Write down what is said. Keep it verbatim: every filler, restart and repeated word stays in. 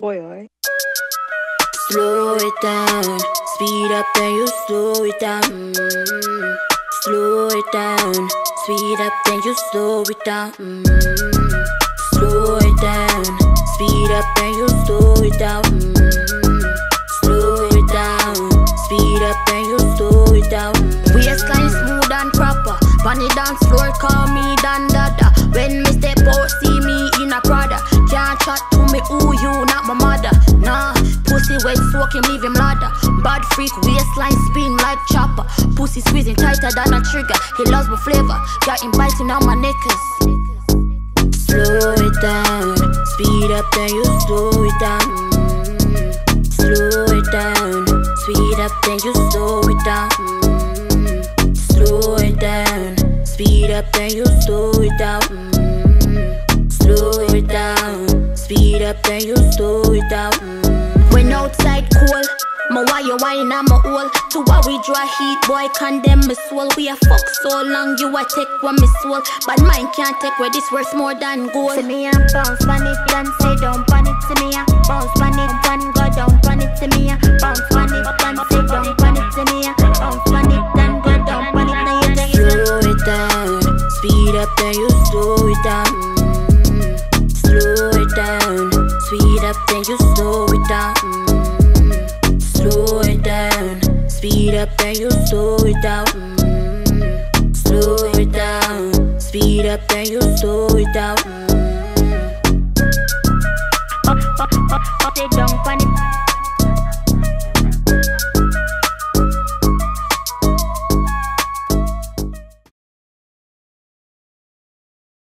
Boy, oi. Slow it down, speed up then you slow it down. Mm. Slow it down, speed up then you slow it down. Mm. Slow it down, speed up then you slow it down. Mm. Slow it down, speed up then you slow it down. Waistline smooth and proper, bunny dance floor call me Dan Dada. When me step out see me in a Prada. Can't chat to me who you, not my mother. Nah, pussy wet soaking leave him ladder. Bad freak waistline spin like chopper. Pussy squeezing tighter than a trigger. He loves my flavor, got him biting on my knickers. Slow it down, speed up then you slow it down. Mm. Slow it down, speed up then you slow it down. Mm. Slow it down, speed up then you slow it down. Mm. Slow it down, speed up then you slow it down. Mm. When outside cold, my why you wine and my hole. To what we draw heat, boy condemn my soul. We a fuck so long, you a take one me soul. But mine can't take where this worth more than gold. See me and bounce on it, and say don't pan it. See me and bounce on it, and go down pan it. See me and bounce on it, and say don't pan it. See me and bounce on it, and go down pan it. Now you take it. Slow it down, speed up then you slow it down. Mm. Slow it down, speed up then you slow it down. Mm. Slow it down, speed up then you slow it down. Mm. Slow it down, speed up then you slow it down. Mm. Up, up, up, up, say don't pan it.